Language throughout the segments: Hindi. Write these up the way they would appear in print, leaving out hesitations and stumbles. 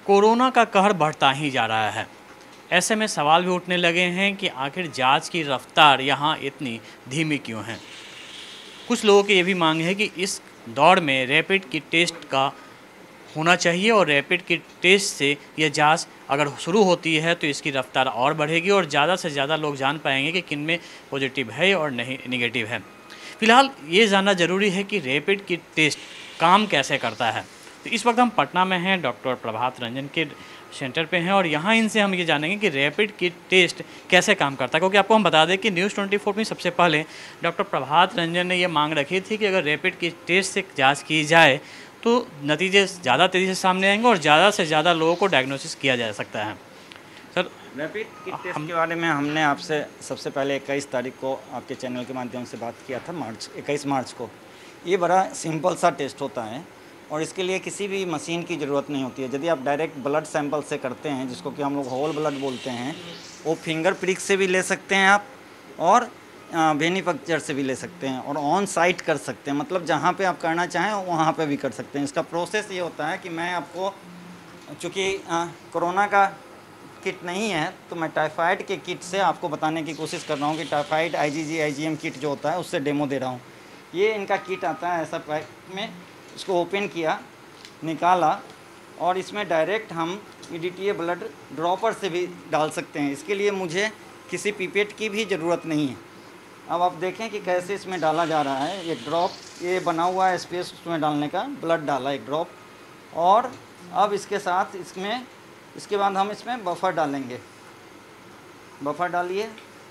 कोरोना का कहर बढ़ता ही जा रहा है। ऐसे में सवाल भी उठने लगे हैं कि आखिर जांच की रफ्तार यहाँ इतनी धीमी क्यों है। कुछ लोगों की ये भी मांग है कि इस दौर में रैपिड किट टेस्ट का होना चाहिए और रैपिड किट टेस्ट से यह जांच अगर शुरू होती है तो इसकी रफ्तार और बढ़ेगी और ज़्यादा से ज़्यादा लोग जान पाएंगे कि किन में पॉजिटिव है और नहीं नेगेटिव है। फिलहाल ये जानना ज़रूरी है कि रैपिड किट टेस्ट काम कैसे करता है। तो इस वक्त हम पटना में हैं, डॉक्टर प्रभात रंजन के सेंटर पे हैं और यहाँ इनसे हम ये जानेंगे कि रैपिड किट टेस्ट कैसे काम करता है। क्योंकि आपको हम बता दें कि न्यूज़ 24 में सबसे पहले डॉक्टर प्रभात रंजन ने ये मांग रखी थी कि अगर रैपिड किट टेस्ट से जांच की जाए तो नतीजे ज़्यादा तेज़ी से सामने आएंगे और ज़्यादा से ज़्यादा लोगों को डायग्नोसिस किया जा सकता है। सर, रैपिड किट टेस्ट के बारे में हमने आपसे सबसे पहले 21 तारीख को आपके चैनल के माध्यम से बात किया था, 21 मार्च को। ये बड़ा सिंपल सा टेस्ट होता है और इसके लिए किसी भी मशीन की ज़रूरत नहीं होती है। यदि आप डायरेक्ट ब्लड सैंपल से करते हैं, जिसको कि हम लोग होल ब्लड बोलते हैं, वो फिंगर प्रिक से भी ले सकते हैं आप और वेनिफिक्चर से भी ले सकते हैं और ऑन साइट कर सकते हैं। मतलब जहाँ पे आप करना चाहें वहाँ पे भी कर सकते हैं। इसका प्रोसेस ये होता है कि मैं आपको, चूँकि कोरोना का किट नहीं है तो मैं टाइफाइड के किट से आपको बताने की कोशिश कर रहा हूँ कि टाइफाइड IgG किट जो होता है उससे डेमो दे रहा हूँ। ये इनका किट आता है ऐसा पैक में, इसको ओपन किया, निकाला और इसमें डायरेक्ट हम EDTA ब्लड ड्रॉपर से भी डाल सकते हैं। इसके लिए मुझे किसी पिपेट की भी ज़रूरत नहीं है। अब आप देखें कि कैसे इसमें डाला जा रहा है। ये ड्रॉप, ये बना हुआ है स्पेस उसमें डालने का, ब्लड डाला एक ड्रॉप और अब इसके साथ इसके बाद हम इसमें बफर डालेंगे। बफर डालिए,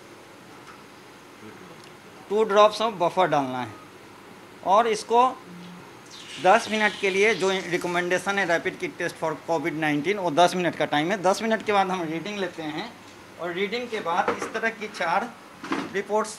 2 ड्रॉप्स ऑफ बफर डालना है और इसको 10 मिनट के लिए, जो रिकमेंडेशन है रैपिड किट टेस्ट फॉर कोविड-19, वो 10 मिनट का टाइम है। 10 मिनट के बाद हम रीडिंग लेते हैं और रीडिंग के बाद इस तरह की 4 रिपोर्ट्स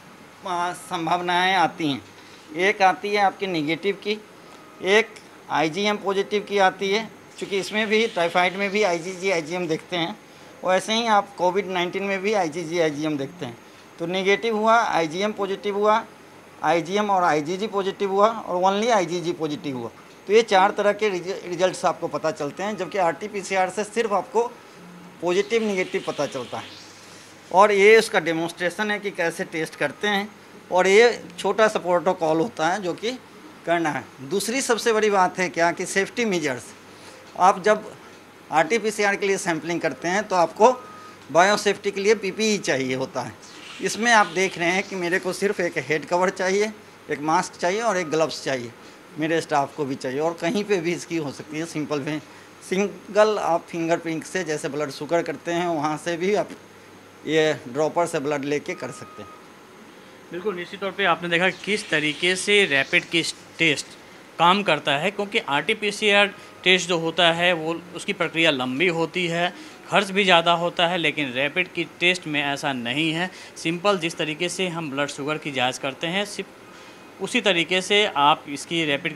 संभावनाएं आती हैं। एक आती है आपकी निगेटिव की, एक IgM पॉजिटिव की आती है, क्योंकि इसमें भी टाइफाइड में भी IgM देखते हैं, वैसे ही आप कोविड-19 में भी IgM देखते हैं। तो निगेटिव हुआ, IgM पॉजिटिव हुआ, IgM और IgG पॉजिटिव हुआ और ओनली IgG पॉजिटिव हुआ। तो ये 4 तरह के रिजल्ट्स आपको पता चलते हैं, जबकि RT-PCR से सिर्फ आपको पॉजिटिव निगेटिव पता चलता है। और ये उसका डेमोन्स्ट्रेशन है कि कैसे टेस्ट करते हैं और ये छोटा सा प्रोटोकॉल होता है जो कि करना है। दूसरी सबसे बड़ी बात है क्या कि सेफ्टी मेजर्स। आप जब RT-PCR के लिए सैम्पलिंग करते हैं तो आपको बायोसेफ्टी के लिए PPE चाहिए होता है। इसमें आप देख रहे हैं कि मेरे को सिर्फ एक हेड कवर चाहिए, एक मास्क चाहिए और एक ग्लव्स चाहिए। मेरे स्टाफ को भी चाहिए और कहीं पे भी इसकी हो सकती है सिंपल वे, सिंगल आप फिंगरप्रिंट से, जैसे ब्लड शुगर करते हैं वहाँ से भी आप ये ड्रॉपर से ब्लड लेके कर सकते हैं। बिल्कुल, निश्चित तौर पे आपने देखा किस तरीके से रैपिड किट टेस्ट काम करता है। क्योंकि RT-PCR टेस्ट जो होता है वो उसकी प्रक्रिया लंबी होती है, खर्च भी ज़्यादा होता है, लेकिन रैपिड किट टेस्ट में ऐसा नहीं है। सिंपल जिस तरीके से हम ब्लड शुगर की जांच करते हैं, सिर्फ उसी तरीके से आप इसकी रैपिड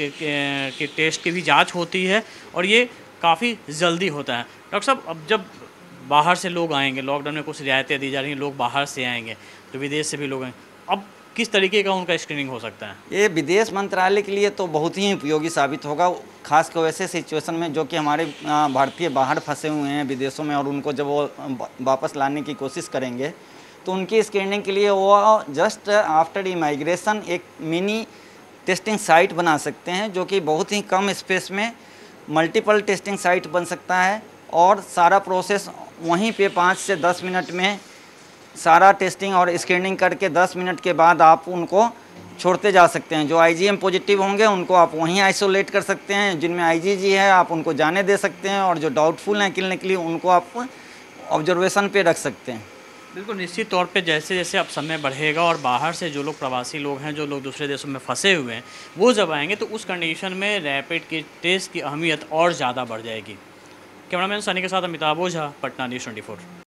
किट टेस्ट की भी जांच होती है और ये काफ़ी जल्दी होता है। डॉक्टर साहब, अब जब बाहर से लोग आएंगे, लॉकडाउन में कुछ रियायतें दी जा रही हैं, लोग बाहर से आएंगे तो विदेश से भी लोग आएंगे, अब किस तरीके का उनका स्क्रीनिंग हो सकता है? ये विदेश मंत्रालय के लिए तो बहुत ही उपयोगी साबित होगा, खासकर वैसे सिचुएशन में जो कि हमारे भारतीय बाहर फंसे हुए हैं विदेशों में, और उनको जब वो वापस लाने की कोशिश करेंगे तो उनकी स्क्रीनिंग के लिए वो जस्ट आफ्टर इमाइग्रेशन एक मिनी टेस्टिंग साइट बना सकते हैं, जो कि बहुत ही कम स्पेस में मल्टीपल टेस्टिंग साइट बन सकता है और सारा प्रोसेस वहीं पे 5 से 10 मिनट में सारा टेस्टिंग और स्क्रीनिंग करके 10 मिनट के बाद आप उनको छोड़ते जा सकते हैं। जो IgM पॉजिटिव होंगे उनको आप वहीं आइसोलेट कर सकते हैं, जिनमें IgG है आप उनको जाने दे सकते हैं और जो डाउटफुल हैं किलने के लिए उनको आप ऑब्जर्वेशन पे रख सकते हैं। बिल्कुल, निश्चित तौर पे जैसे जैसे अब समय बढ़ेगा और बाहर से जो लोग प्रवासी लोग हैं, जो लोग दूसरे देशों में फंसे हुए हैं, वो जब आएंगे तो उस कंडीशन में रैपिड किट टेस्ट की अहमियत और ज़्यादा बढ़ जाएगी। कैमरामैन सनी के साथ अमिताभ ओझा, पटना न्यूज़ 24।